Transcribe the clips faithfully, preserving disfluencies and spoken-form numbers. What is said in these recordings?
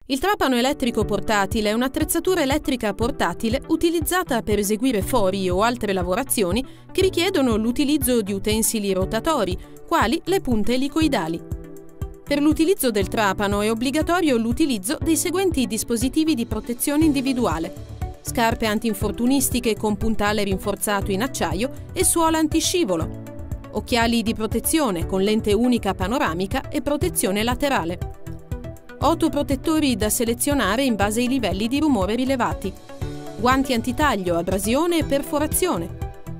Il trapano elettrico portatile è un'attrezzatura elettrica portatile utilizzata per eseguire fori o altre lavorazioni che richiedono l'utilizzo di utensili rotatori, quali le punte elicoidali. Per l'utilizzo del trapano è obbligatorio l'utilizzo dei seguenti dispositivi di protezione individuale: scarpe antinfortunistiche con puntale rinforzato in acciaio e suola antiscivolo, occhiali di protezione con lente unica panoramica e protezione laterale, autoprotettori da selezionare in base ai livelli di rumore rilevati, guanti antitaglio, abrasione e perforazione.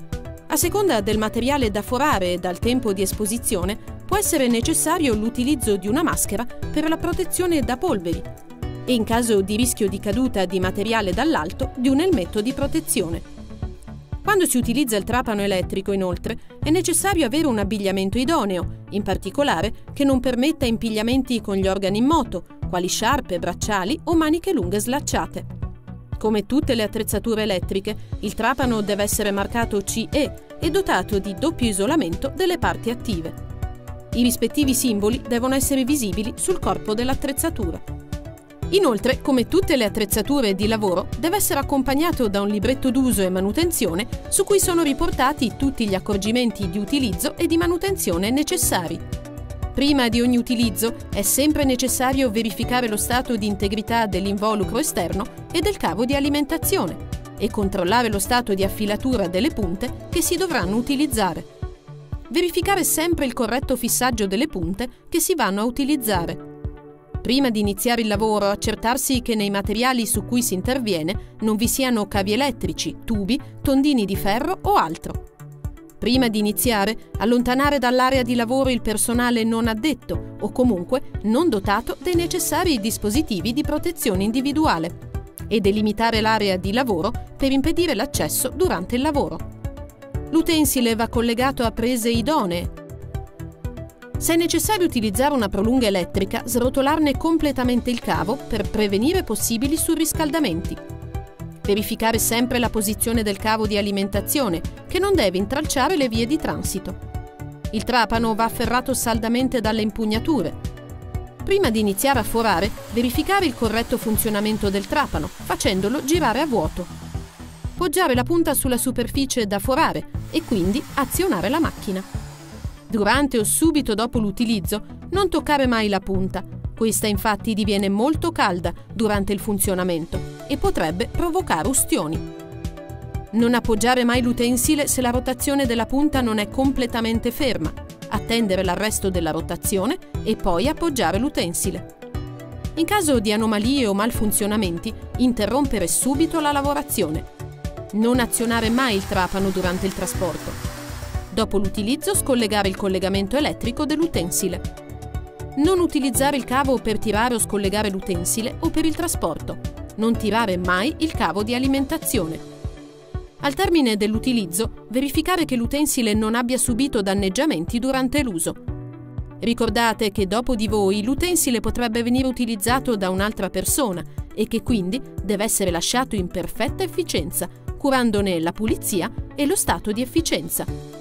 A seconda del materiale da forare e dal tempo di esposizione, può essere necessario l'utilizzo di una maschera per la protezione da polveri e, in caso di rischio di caduta di materiale dall'alto, di un elmetto di protezione. Quando si utilizza il trapano elettrico, inoltre, è necessario avere un abbigliamento idoneo, in particolare che non permetta impigliamenti con gli organi in moto, quali sciarpe, bracciali o maniche lunghe slacciate. Come tutte le attrezzature elettriche, il trapano deve essere marcato C E e dotato di doppio isolamento delle parti attive. I rispettivi simboli devono essere visibili sul corpo dell'attrezzatura. Inoltre, come tutte le attrezzature di lavoro, deve essere accompagnato da un libretto d'uso e manutenzione su cui sono riportati tutti gli accorgimenti di utilizzo e di manutenzione necessari. Prima di ogni utilizzo è sempre necessario verificare lo stato di integrità dell'involucro esterno e del cavo di alimentazione e controllare lo stato di affilatura delle punte che si dovranno utilizzare. Verificare sempre il corretto fissaggio delle punte che si vanno a utilizzare. Prima di iniziare il lavoro, accertarsi che nei materiali su cui si interviene non vi siano cavi elettrici, tubi, tondini di ferro o altro. Prima di iniziare, allontanare dall'area di lavoro il personale non addetto o comunque non dotato dei necessari dispositivi di protezione individuale e delimitare l'area di lavoro per impedire l'accesso durante il lavoro. L'utensile va collegato a prese idonee. Se è necessario utilizzare una prolunga elettrica, srotolarne completamente il cavo per prevenire possibili surriscaldamenti. Verificare sempre la posizione del cavo di alimentazione, che non deve intralciare le vie di transito. Il trapano va afferrato saldamente dalle impugnature. Prima di iniziare a forare, verificare il corretto funzionamento del trapano, facendolo girare a vuoto. Poggiare la punta sulla superficie da forare e quindi azionare la macchina. Durante o subito dopo l'utilizzo, non toccare mai la punta. Questa infatti diviene molto calda durante il funzionamento e potrebbe provocare ustioni. Non appoggiare mai l'utensile se la rotazione della punta non è completamente ferma. Attendere l'arresto della rotazione e poi appoggiare l'utensile. In caso di anomalie o malfunzionamenti, interrompere subito la lavorazione. Non azionare mai il trapano durante il trasporto. Dopo l'utilizzo, scollegare il collegamento elettrico dell'utensile. Non utilizzare il cavo per tirare o scollegare l'utensile o per il trasporto. Non tirare mai il cavo di alimentazione. Al termine dell'utilizzo, verificare che l'utensile non abbia subito danneggiamenti durante l'uso. Ricordate che dopo di voi l'utensile potrebbe venire utilizzato da un'altra persona e che quindi deve essere lasciato in perfetta efficienza, curandone la pulizia e lo stato di efficienza.